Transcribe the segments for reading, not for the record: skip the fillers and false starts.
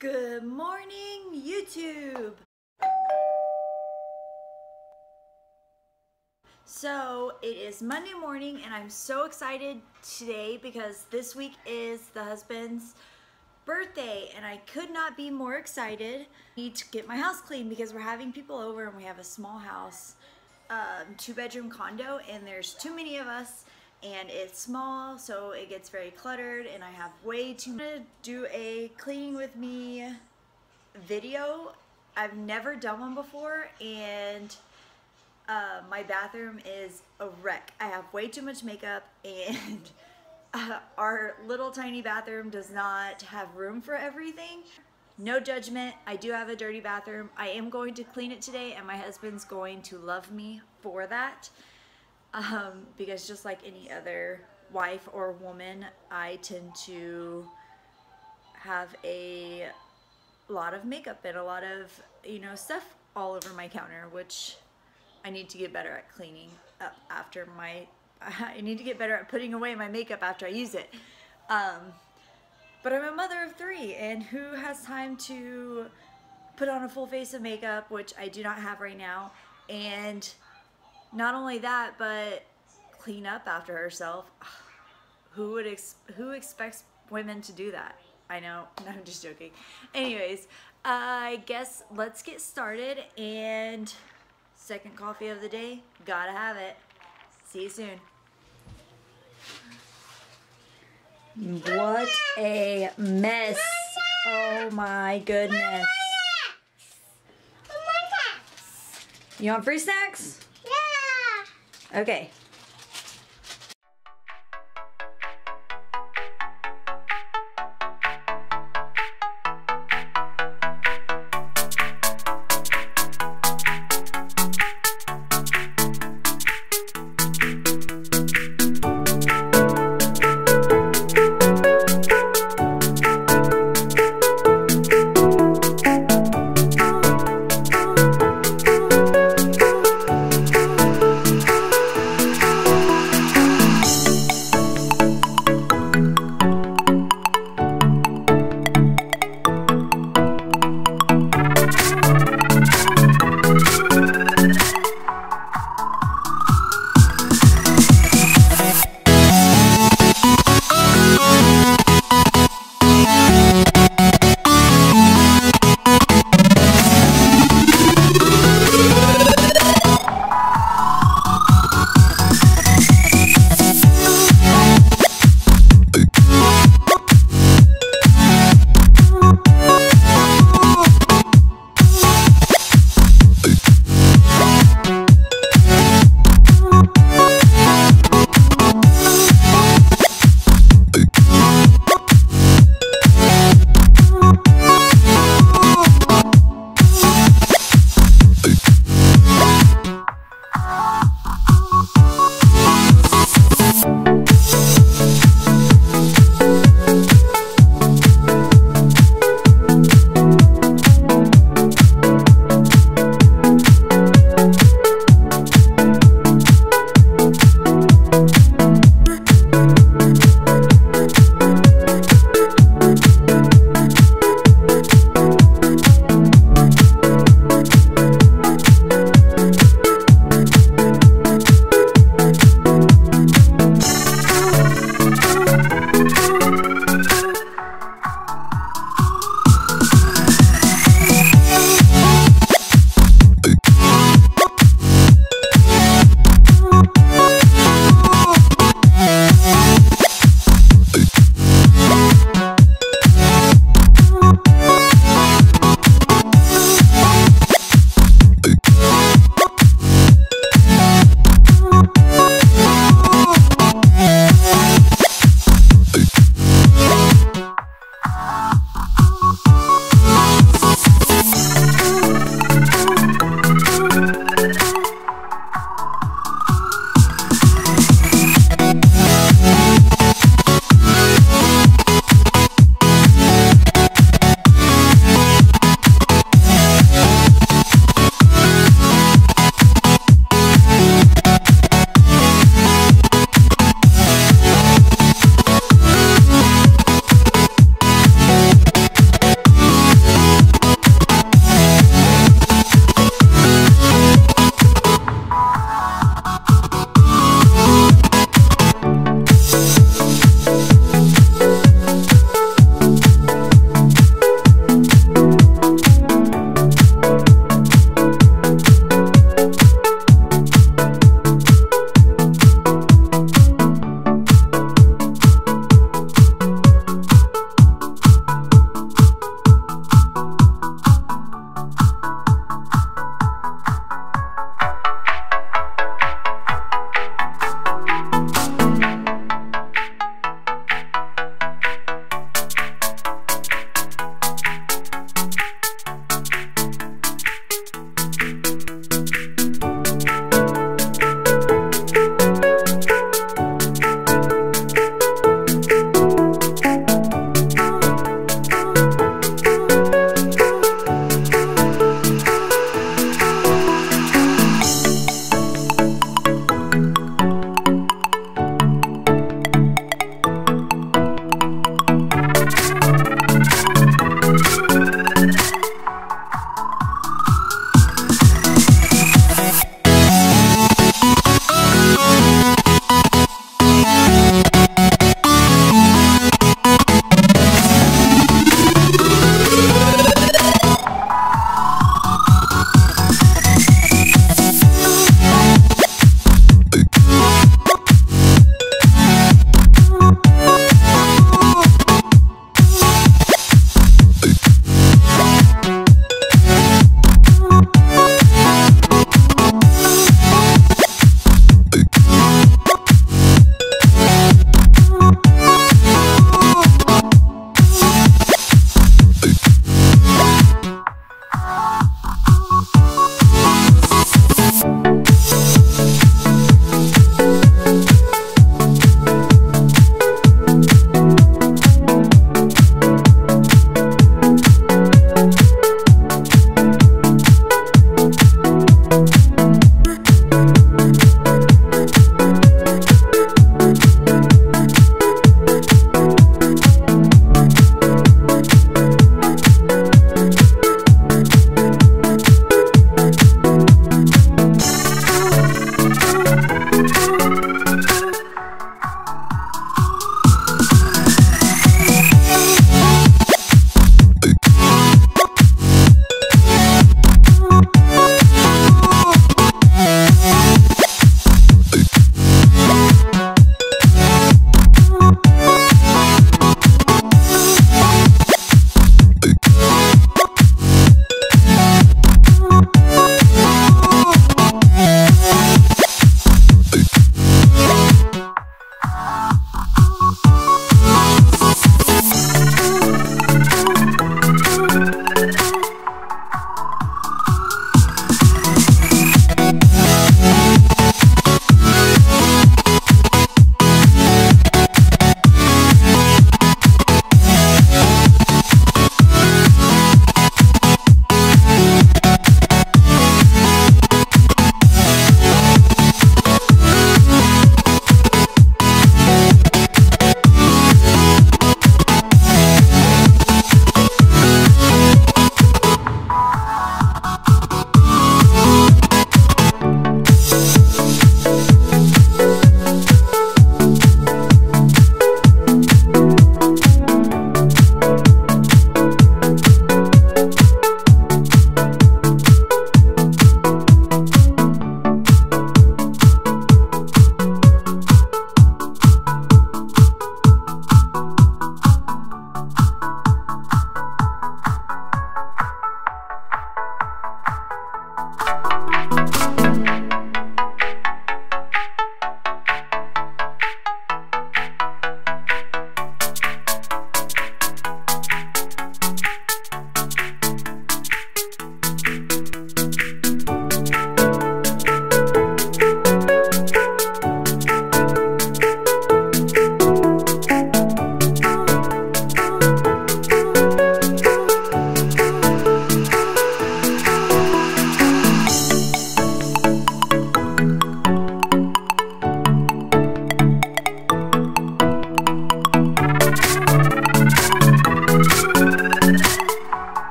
Good morning, YouTube! So it is Monday morning and I'm so excited today because this week is the husband's birthday and I could not be more excited. I need to get my house clean because we're having people over and we have a small house, 2-bedroom condo, and there's too many of us and it's small, so it gets very cluttered and I have way too much to do a cleaning with me video. I've never done one before and my bathroom is a wreck. I have way too much makeup and our little tiny bathroom does not have room for everything. No judgment, I do have a dirty bathroom. I am going to clean it today and my husband's going to love me for that. Because just like any other wife or woman, I tend to have a lot of makeup and a lot of, stuff all over my counter, which I need to get better at cleaning up after I need to get better at putting away my makeup after I use it. But I'm a mother of 3 and who has time to put on a full face of makeup, which I do not have right now, and not only that, but clean up after herself. Who expects women to do that? I know, no, I'm just joking. Anyways, I guess let's get started, and second coffee of the day, gotta have it. See you soon. What a mess. Oh my goodness. You want free snacks? Okay.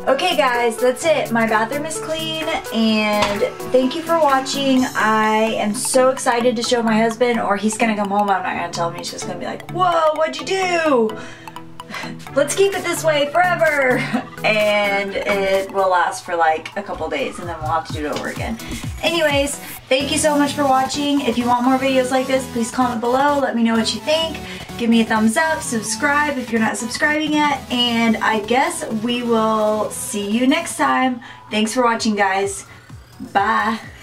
Okay guys, that's it. My bathroom is clean and thank you for watching. I am so excited to show my husband, or he's gonna come home. I'm not gonna tell him. He's just gonna be like, whoa, what'd you do? Let's keep it this way forever. And it will last for like a couple days and then we'll have to do it over again. Anyways, thank you so much for watching. If you want more videos like this, please comment below. Let me know what you think. Give me a thumbs up, subscribe if you're not subscribing yet, and I guess we will see you next time. Thanks for watching, guys. Bye.